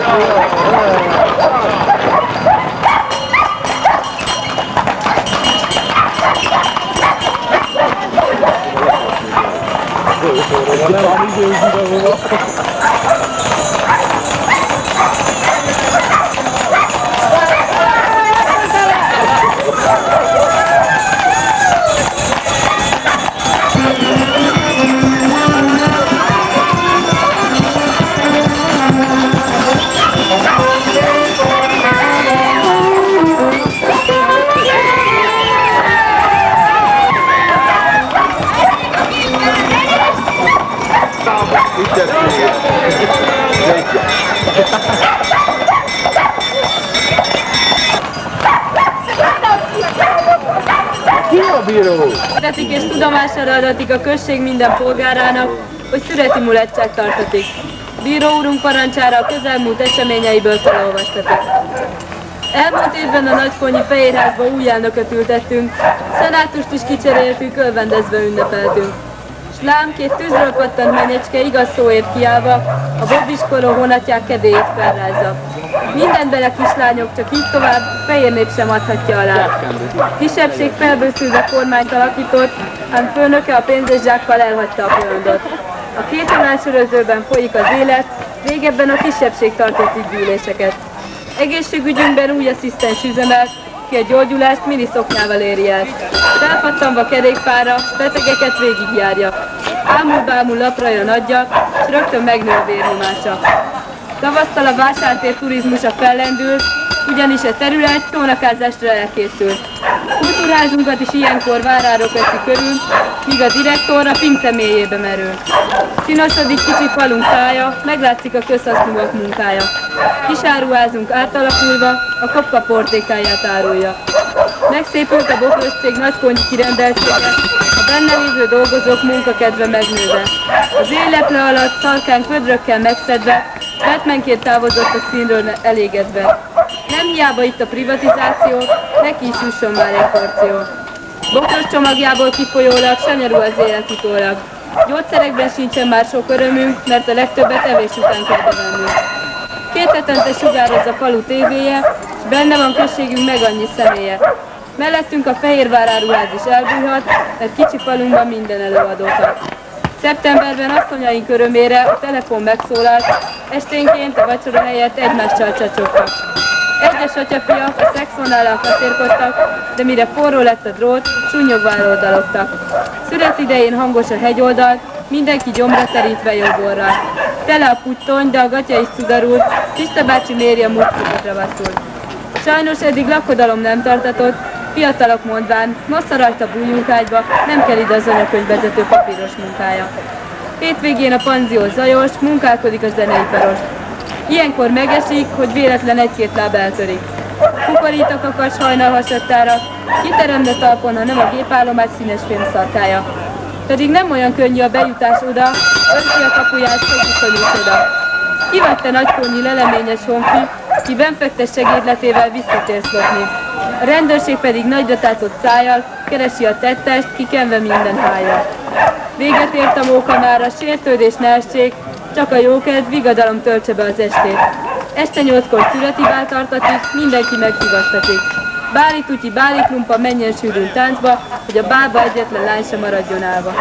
Adatik és tudomására adatik a község minden polgárának, hogy szüreti mulatság tartatik. Bíró úrunk parancsára a közelmúlt eseményeiből felolvastatok. Elmúlt évben a Nagykonyi Fehérházba új elnököt ültettünk, szenátust is kicseréltük, örvendezve ünnepeltünk. S lám, két tűzről pattant menyecske igaz szóért kiállva, a bobbiskoló honatják kedélyét felrázza. Mindent bele kislányok, csak így tovább, fehér nép sem adhatja alá. Kisebbség felbőszülve kormányt alakított, ám főnöke a pénzes zsákkal elhagyta a porondot. A két sörözőben folyik az élet, régebben a kisebbség tartott így gyűléseket. Egészségügyünkben új asszisztens üzemel, ki a gyógyulást miniszoknyával éri el. Felpattanva kerékpárra, betegeket végigjárja. Ámul-bámul lapra jön adja, s rögtön megnő a vérnyomása. Tavasszal a vásártér turizmusa fellendült, ugyanis a terület csónakázásra elkészült. Kultúrházunkat is ilyenkor várárok veszi körül, míg a direktor a pince mélyébe merül. Színosodik kicsi falunk tája, meglátszik a közhasznúak munkája. Kisáruházunk átalakulva, a kopka portékáját árulja. Megszépült a Bokros-cég nagykonyi kirendeltsége, a benne lévő dolgozók munkakedve megnőve. Az éleple alatt szalkánk vödrökkel megszedve, Batmanként távozott a színről elégedve. Nem hiába itt a privatizáció, neki is jusson már egy porció. Bokros csomagjából kifolyólag sanyarú az élet utólag. Gyógyszerekben sincsen már sok örömünk, mert a legtöbbet evés után kell bevennünk. 2 hetente sugároz a falu tévéje, és benne van községünk meg annyi személye. Mellettünk a Fehérvár áruház is elbújhat, mert kicsi falunkban minden előadókat. Szeptemberben asszonyaink örömére a telefon megszólalt, esténként a vacsora helyett egymással csacsogtak. Egyes atyafiak a szexonnállal kacérkodtak, de mire forró lett a drót, sunnyogva eloldalogtak. Szület idején hangos a hegyoldal, mindenki gyomra terítve jobb orral. Tele a puttony, de a gatya is cudarult, Pista bácsi méri a múltkupatra vasszult. Sajnos eddig lakodalom nem tartatott, fiatalok mondván, nossza rajta bújjunk ágyba, nem kell ide az anyakönyvvezető papíros munkája. Hétvégén a panzió zajos, munkálkodik a zeneiparos. Ilyenkor megesik, hogy véletlen egy-két láb eltörik. Kukorít a kakas hajnal hasadtára, kiteremne talpon, ha nem a gépállomás színes fémszarkája. Pedig nem olyan könnyű a bejutás oda, önti a kapuját, szokviszonyult oda. Kivette nagykonyi leleményes honfi, ki benfektes segédletével visszatérsz lopni. A rendőrség pedig nagyra tátott szájjal keresi a tettest, kikenve minden hájjal. Véget ért a mókamára, sértődés ne essék, csak a jókedv, vigadalom töltse be az estét. Este 8-kor születivál tartatik, mindenki meghívattatik. Báli tutyi, báli klumpa, menjen sűrűn táncba, hogy a bálba egyetlen lány sem maradjon állva.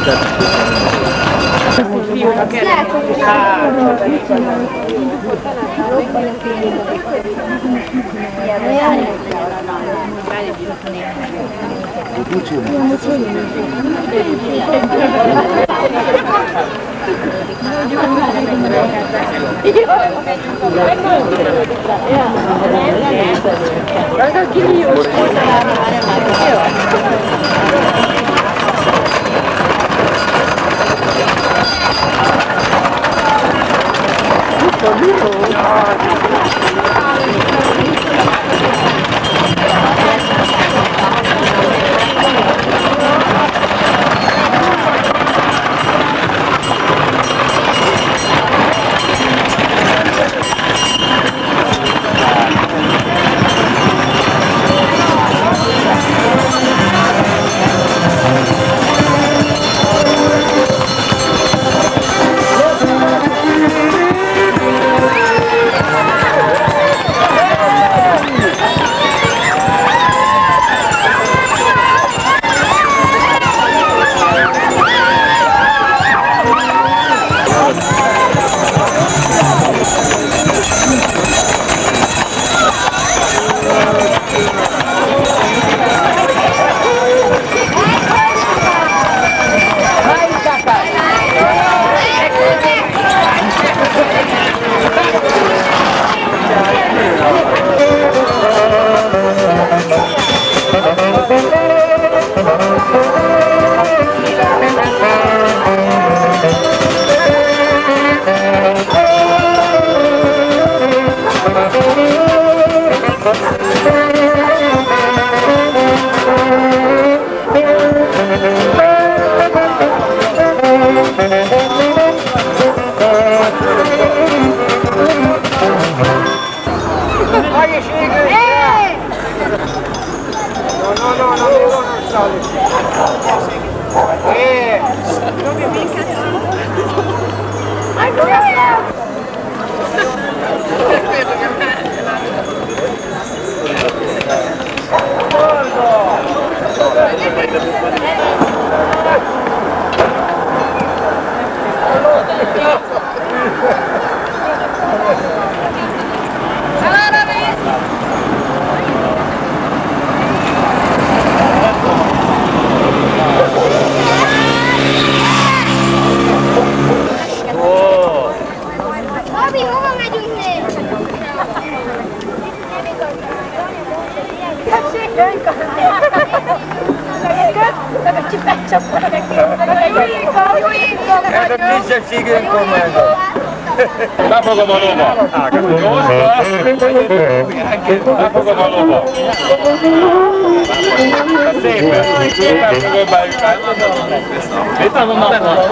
Ez a kisebbség önkormányzat. Befogom a lova. Befogom a lova. Szépen. Szépen fogom beütni. Itt van a napnak.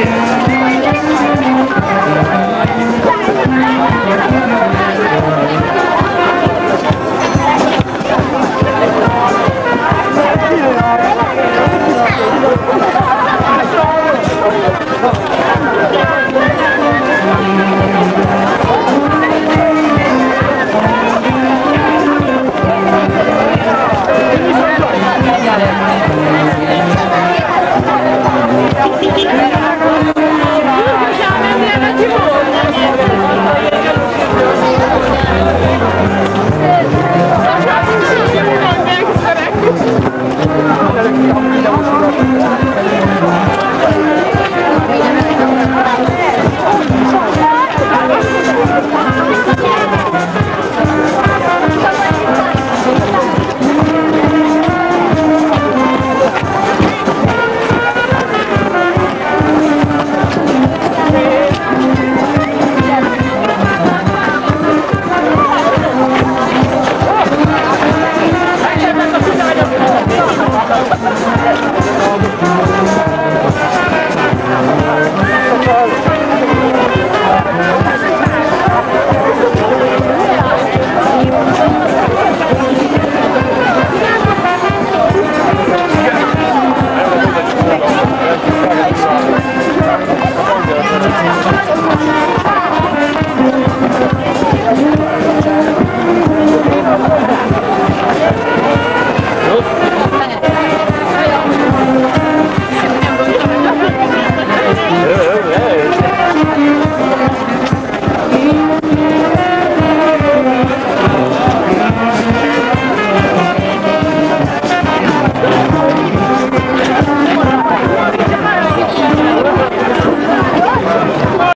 Köszönjük!